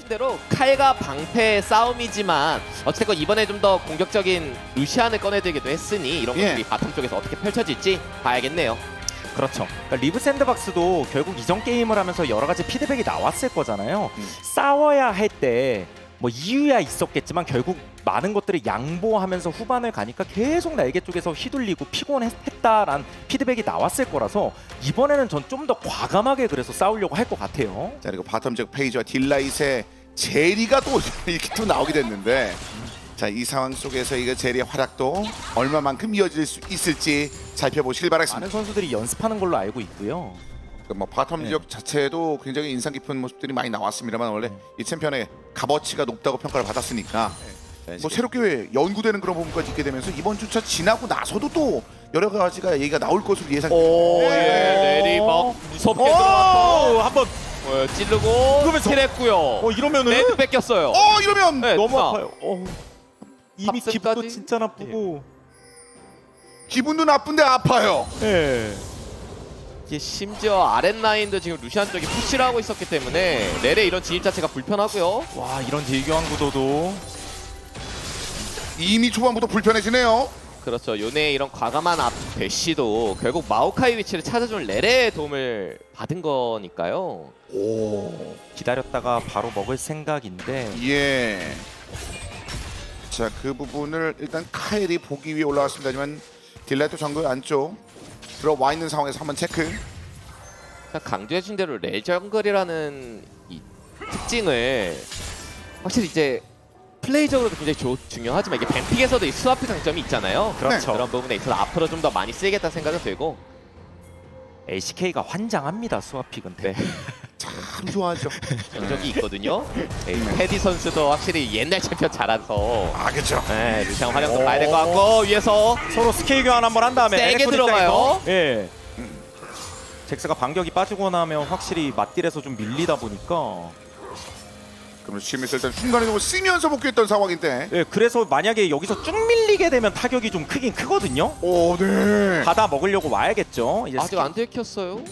대로 칼과 방패 싸움이지만 어쨌든 이번에 좀 더 공격적인 루시안을 꺼내들기도 했으니 이런 것들이 바텀 쪽에서 어떻게 펼쳐질지 봐야겠네요. 그렇죠. 그러니까 리브 샌드박스도 결국 이전 게임을 하면서 여러 가지 피드백이 나왔을 거잖아요. 싸워야 할 때 뭐 이유야 있었겠지만 결국 많은 것들을 양보하면서 후반을 가니까 계속 날개 쪽에서 휘둘리고 피곤했다라는 피드백이 나왔을 거라서 이번에는 전 좀 더 과감하게 그래서 싸우려고 할 것 같아요. 자, 그리고 바텀 쪽 페이지와 딜라잇의 제리가 또 이렇게 또 나오게 됐는데, 자, 이 상황 속에서 이거 제리의 활약도 얼마만큼 이어질 수 있을지 살펴보시길 바라겠습니다. 많은 선수들이 연습하는 걸로 알고 있고요. 뭐 바텀 지역 자체도 굉장히 인상 깊은 모습들이 많이 나왔습니다만 원래 이 챔피언의 값어치가 높다고 평가를 받았으니까 뭐 새롭게 연구되는 그런 부분까지 있게 되면서 이번 주차 지나고 나서도 또 여러 가지가 얘기가 나올 것으로 예상됩니다. 오, 예, 내리 막 무섭게 들어왔고 한번 찌르고 킬했고요. 이러면은 레드 뺏겼어요. 이러면 네, 너무 누나. 아파요. 이미 탑승까지? 기분도 진짜 나쁘고. 기분도 나쁜데 아파요. 예. 이게 심지어 아랫라인도 지금 루시안 쪽이 푸시를 하고 있었기 때문에 렐의 이런 진입 자체가 불편하고요. 와, 이런 딜교환 구도도 이미 초반부터 불편해지네요. 그렇죠. 요네의 이런 과감한 앞 대시도 결국 마오카이 위치를 찾아준 렐의 도움을 받은 거니까요. 오, 기다렸다가 바로 먹을 생각인데. 예. 자, 그 부분을 일단 카엘이 보기 위해 올라왔습니다. 하지만 딜라이트 정글 안쪽 들어와 있는 상황에서 한번 체크. 강조해준 대로 렐 정글이라는 이 특징을 확실히 이제 플레이적으로도 굉장히 중요하지만 이게 뱀픽에서도 이 스와프 장점이 있잖아요. 그렇죠. 그런 부분에 있어서 앞으로 좀 더 많이 쓰이겠다는 생각이 들고 LCK가 환장합니다. 스와픽은. 네. 참 좋아하죠. 전적이 있거든요. 테디 선수도 확실히 옛날 챔피언 잘해서 그렇죠. 네, 루시안 활용도 봐야 될 것 같고 위에서 서로 스케일 교환 한번 한 다음에 세게 에렉톤 들어가요. 입장에서, 예. 잭스가 반격이 빠지고 나면 확실히 맞딜에서 좀 밀리다 보니까. 그러면 심에서 일단 순간적으로 쓰면서 복귀했던 상황인데. 예, 그래서 만약에 여기서 쭉 밀리게 되면 타격이 좀 크긴 크거든요. 오, 네. 받아 먹으려고 와야겠죠. 이제 아직 안 들켰어요.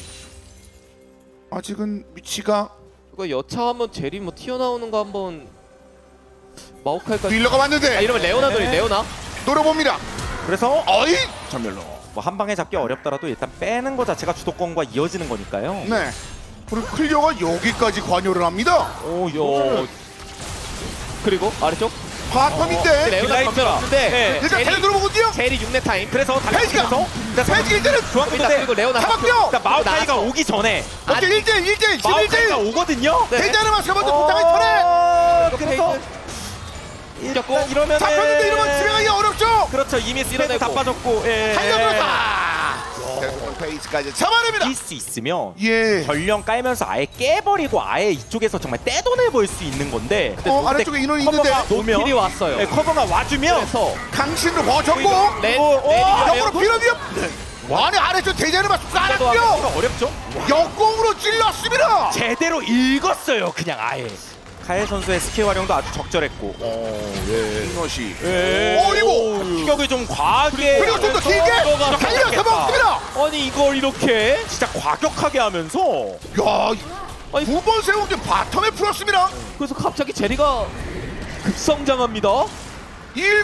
아직은 위치가 이거 여차하면 제리 뭐 튀어나오는 거 한번 마오카이까지. 딜러가 왔는데 이러면 레오나 돌이 레오나. 노려봅니다. 그래서 어이, 전멸로. 뭐 한 방에 잡기 어렵더라도 일단 빼는 거 자체가 주도권과 이어지는 거니까요. 네. 그리고 클리어가 여기까지 관여를 합니다. 오요. 그리고 아래쪽 바텀인데 레오나 딜라이트가. 전멸 없는데 네. 일단 텔레 들어보거든요. 제리 6렙 타임. 그래서 달려서 페이지가 일단은 중앙인데 그리고 레오나 잡았고요. 마오카이가 나왔어. 오기 전에 어째 1대1 마오카이가 11대1 오거든요. 네. 대자는 마스가 먼저 부탁을 턴해. 그래서 이겼고 이러면 잡혔는데 이러면 들어가기 어렵죠. 그렇죠. 이미 스레도 밀어내고. 다 빠졌고. 예. 달려들었다. 페이지까지 잡아냅니다. 이길 수 있으면 예. 전령 깔면서 아예 깨버리고 아예 이쪽에서 정말 떼돈해볼 수 있는 건데 아래쪽에 인원이 있는데 오면 필이 왔어요. 네, 커버가 와주면 그래서 강신도 버텼고 옆으로 밀어비어. 아니 아래쪽 대자는 마스 깔았고요. 어렵죠? 역공으로 찔렀습니다. 제대로 읽었어요. 그냥 아예 카엘 선수의 스킬 활용도 아주 적절했고 이것이 이거 피격을 좀 과하게 그리고 좀 더 길게 달려서 먹습니다. 아니 이걸 이렇게 진짜 과격하게 하면서 야, 두 번 세운 게 바텀에 풀었습니다. 그래서 갑자기 제리가 급성장합니다. 10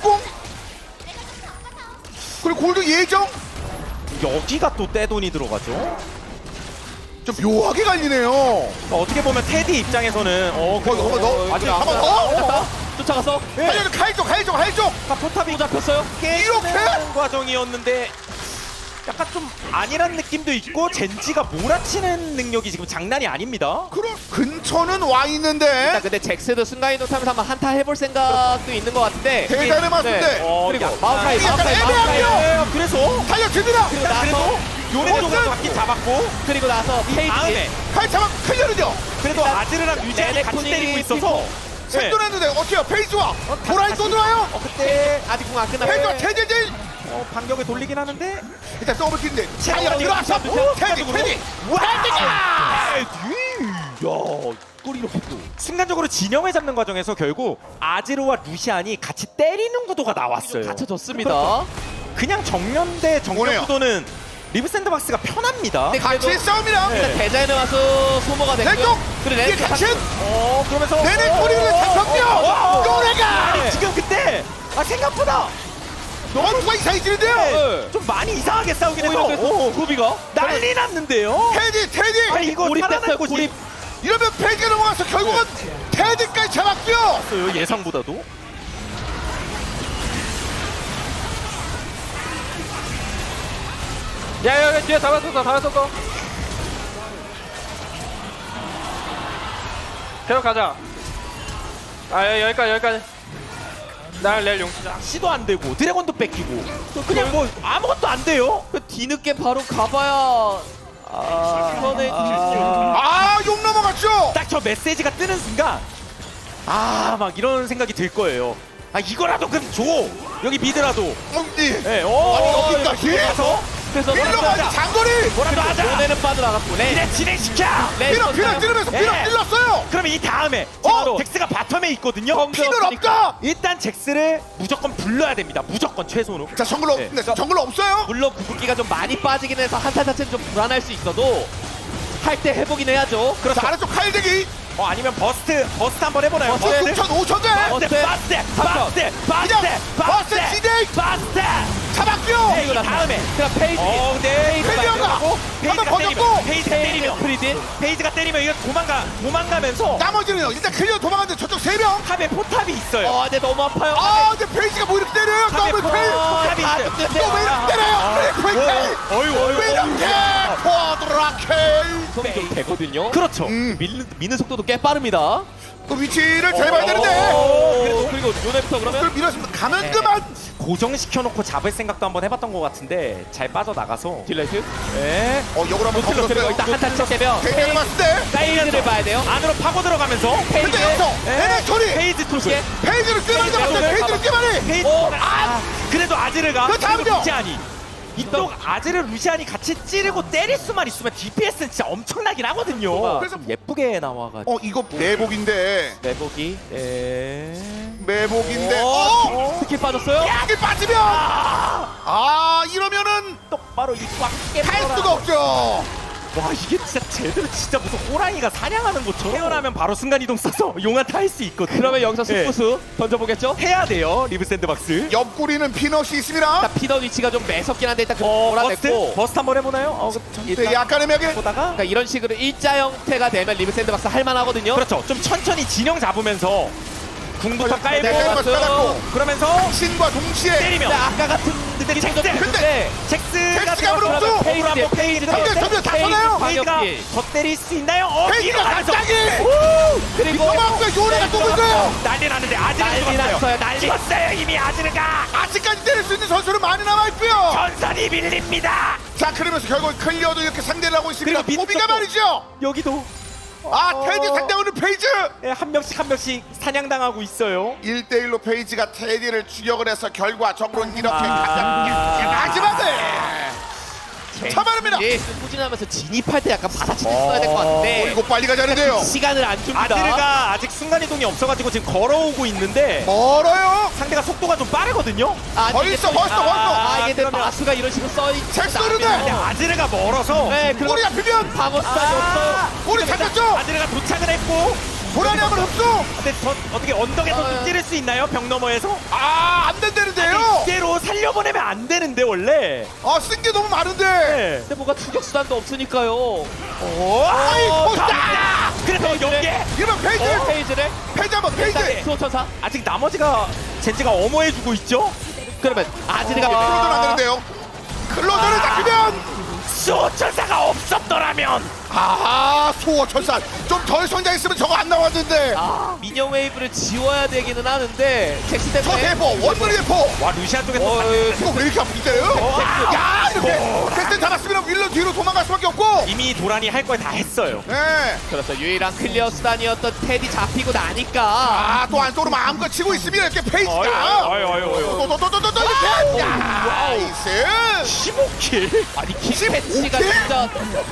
그리고 골드 예정 여기가 또 떼돈이 들어가죠. 좀 묘하게 갈리네요. 그러니까 어떻게 보면 테디 입장에서는 아직 한번 쫓아가서 달려는 칼쪽 포탑이 잡혔어요. 이렇게 과정이었는데 약간 좀 아니란 느낌도 있고 젠지가 몰아치는 능력이 지금 장난이 아닙니다. 그럼 근처는 와 있는데 근데 잭스도 순간이동 타면서 한번 한타 해볼 생각도 있는 것 같은데 대단해 맞는데 그리고 마오카이 그래서 달려듭니다. 그래도 요네 쪽으로 잡긴 잡았고 그리고 나서 다음에 칼 잡아 클리어는요. 그래도 아즈르랑 유지한이 같이 때리고 있어서 생존했는데 어때요? 페이지와 보라이 또 들어와요. 그때 아직 궁 안 페이지와 끝났어요. 체제질 반격을 돌리긴 하는데 일단 더블킬인데 달려 들어왔어. 테디 순간적으로 진영을 잡는 과정에서 결국 아즈르와 루시안이 같이 때리는 구도가 나왔어요. 갖춰졌습니다. 그냥 정면 대 정면 오네요. 구도는 리브 샌드박스가 편합니다. 근데 같이 그래도 싸웁니다. 일단 대자연에 와서 소모가 됐고요. 왼쪽! 그리고 이게 렌즈 같이 그러면서 내내 꼬리를 잡혔고요. 노래가 아니 지금 그때 생각보다 원투가 이상해지는데요. 네. 좀 많이 이상하게 싸우긴 오히려 해서 그래서 구비가 난리 났는데요. 테디 아니 이거 고립됐어요. 살아날 곳이 고립. 이러면 페이지가 넘어가서 결국은 테디까지 잡았고요. 없어요, 예상보다도. 야야야 뒤에 잡았었어. 계속 가자. 여기까지. 날 내일 용치자. 시도 안 되고 드래곤도 뺏기고 그냥 뭐 아무것도 안 돼요. 그 뒤늦게 바로 가봐야 이번에 욕 넘어갔죠. 딱 저 메시지가 뜨는 순간 막 이런 생각이 들 거예요. 이거라도 그럼 줘. 여기 미드라도. 엉디. 예, 아니 여기까지. 가서 그래서 밀러가지 장거리. 뭐라도 하자. 너네는 빠져나갔고 그냥 진행시켜. 피너 찌르면서 피너 예. 찔렀어요. 그러면 이 다음에 잭스가 바텀에 있거든요. 피는 없다. 일단 잭스를 무조건 불러야 됩니다. 무조건 최소로. 자 정글로 네. 정글로 없어요. 물론 궁극기가 좀 많이 빠지긴 해서 한타 자체는 좀 불안할 수 있어도 할 때 해보긴 해야죠. 그렇죠. 아래쪽 칼대기. 아니면 버스트 한번 해보나요? 버스트. 6천 5천 대. 버스트. 버스 진행. 잡았고요. 이 다음에 그냥 페이지 페이지가 한번 버텼고 페이지가 때리면 페이지가 때리면 이거 도망가면서 나머지는요. 일단 클리어 도망갔는데 저쪽 3명. 탑에 포탑이 있어요. 근데 너무 아파요. 근데 페이지가 뭐 이렇게 때려요. 탑에 더블 페이. 포탑이 있어요. 또 왜 이렇게 때려요. 페이. 왜 이렇게 쿼드라켈. 좀 되거든요. 그렇죠. 미는 속도도 꽤 빠릅니다. 또 위치를 잘 봐야 되는데. 그리고 요네부터 그러면 그걸 밀었으면 가면 그만. 고정시켜놓고 잡을 생각도 한번 해봤던 것 같은데 잘 빠져나가서 딜라이트. 네. 역으로 한번 노틸로 들어가 일단 한타 쳤으면 대결을 봤을 때. 사이드를 봐야 돼요. 안으로 파고 들어가면서 근데 여기서 내내 처리. 페이지 툴 페이지를 꽤 많이 잡았어요. 페이지를 꽤 많이. 페이지 그래도 아즈르가 그 다음요. 루시안이 이쪽 아즈르 루시안이 같이 찌르고 때릴 수만 있으면 DPS는 진짜 엄청나긴 하거든요. 그래서 예쁘게 나와가지고 이거 매복인데. 매복이 매복인데. 스킬 빠졌어요? 이게 빠지면. 이러면은 똑바로 이꽉 할 수가 없죠. 와 이게 진짜 제대로 진짜 무슨 호랑이가 사냥하는 것처럼 태어나면 바로 순간이동 써서 용한타 할 수 있거든요. 그러면 여기서 승부수 던져보겠죠? 해야 돼요 리브 샌드박스. 옆구리는 피넛이 있습니다. 일단 피던 위치가 좀 매섭긴 한데 일단 몰아냈고 버스트 한번 해보나요? 네, 약간의 맥에. 보다가 그러니까 이런 식으로 일자 형태가 되면 리브 샌드박스 할만하거든요. 그렇죠. 좀 천천히 진영 잡으면서 궁부터 깔고 깔았고 그러면서 신과 동시에 때리면 근데 아까 같은 느낌이 좀 드는데 잭스가 잭스가 물었죠? 페이지 전멸 다 쏘나요? 페이지가 더 때릴 수 있나요? 페이지가 갑자기 그리고 도망가 요네가 또 불거요. 난리 났는데 아즈르 난리 났어요. 죽었어요. 난리. 죽었어요 이미 아즈르가. 아직까지 때릴 수 있는 선수는 많이 남아있고요. 전선이 밀립니다. 자 그러면서 결국 클리어도 이렇게 상대를 하고 있습니다. 그리고 고비가 민트도- 말이죠. 여기도 테디 상대하는 페이지. 한 명씩 사냥당하고 있어요. 1대1로 페이지가 테디를 추격을 해서 결과적으로 이렇게 마지막에 참아냅니다. 예, 후진하면서 진입할 때 약간 받아치셨어야 될 것 같은데 이거 빨리 가자는데요. 시간을 안 줍니다. 아즈르가 아직 순간이동이 없어가지고 지금 걸어오고 있는데 멀어요. 상대가 속도가 좀 빠르거든요. 벌써 이게 근데 마수가 이런 식으로 써있 잭스는데 근데 아즈르가 멀어서 네, 꼬리 잡히면 방어수단이 없어. 꼬리 잡혔죠. 아즈르가 도착을 했고 고라니 한번 흡수. 근데 어떻게 언덕에서 찌를 수 있나요? 벽 너머에서? 안 된다는데요. 이대로 살려보내면 안 되는데 원래. 쓴 게 너무 많은데. 네. 근데 뭔가 추격수단도 없으니까요. 아이 갑니다. 그래서 연계. 이러면 페이지. 페이지를 페이지 한번 페이지. 수호천사. 아직 나머지가 젠지가 엄호해주고 있죠? 그러면 아즈르가 클로저는 안 되는데요. 클로저를 잡히면 수호천사가 없었더라면. 수호 천사 좀 덜 성장했으면 저거 안 나왔는데. 미녀 웨이브를 지워야 되기는 하는데 잭스 저 때문에 대포 원거리 대포. 와 루시안 쪽에서 이거 왜 이렇게 아프게 때려요? 야 이렇게 잭슨 잡았으면 윌런 뒤로 도망갈 수밖에 없고. 이미 도란이 할 걸 다 했어요. 네. 그렇죠. 유일한 클리어 수단이었던 테디 잡히고 나니까 또 안쪽으로 마음껏 치고 있으면 이렇게 페이지가. 또또또또또 이렇게. 나이스. 15킬? 아니 킥패치가 진짜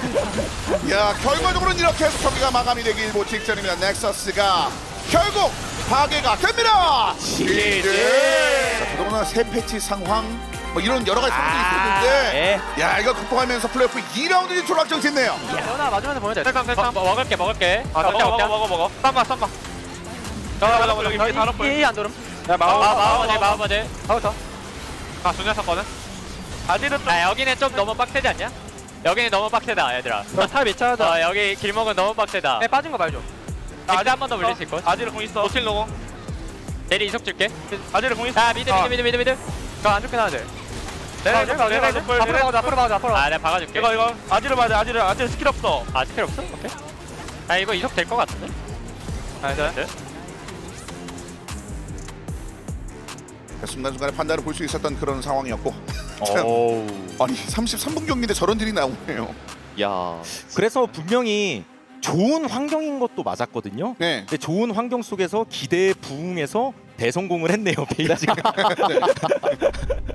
야 결과적으로는 이렇게 해서 경기가 마감이 되기 일보 직전입니다. 넥서스가 결국 파괴가 됩니다. 시리즈. 자, 그동안 새 패치 상황 뭐 이런 여러 가지 상황들이 있었는데 네. 야 이거 극복하면서 플레이오프 2라운드 진출 확정됐네요. 연아 맞으면서 보면 돼. 셀강 셀강. 먹을게. 아 먹어. 쌈바. 여기 위에 다 넣고. 이안 도름. 야 마우버지. 하우터. 아 중요한 사건은. 아직은 좀. 야 여기는 좀 너무 빡세지 않냐? 여기는 너무 빡세다 얘들아. 탑 미쳐하자. 여기 길목은 너무 빡세다. 네 빠진 거 말죠. 아직 한 번 더 물릴 수 있고. 아지를 공 있어. 노틸 노공. 대리 이속 줄게. 아지를 공 있어. 야 미드. 저안 좋긴 하는데. 앞으로 막아줘. 아 내가 박아줄게. 이거 아지를 맞아. 아지를 스킬 없어. 아 스킬 없어? 오케이. 아 이거 이속 될 것 같은데. 네. 순간순간에 판단을 볼 수 있었던 그런 상황이었고 어우. 아니 33분 경기인데 저런 딜이 나오네요. 야, 그래서 분명히 좋은 환경인 것도 맞았거든요. 네. 근데 좋은 환경 속에서 기대에 부응해서 대성공을 했네요, 베이지가.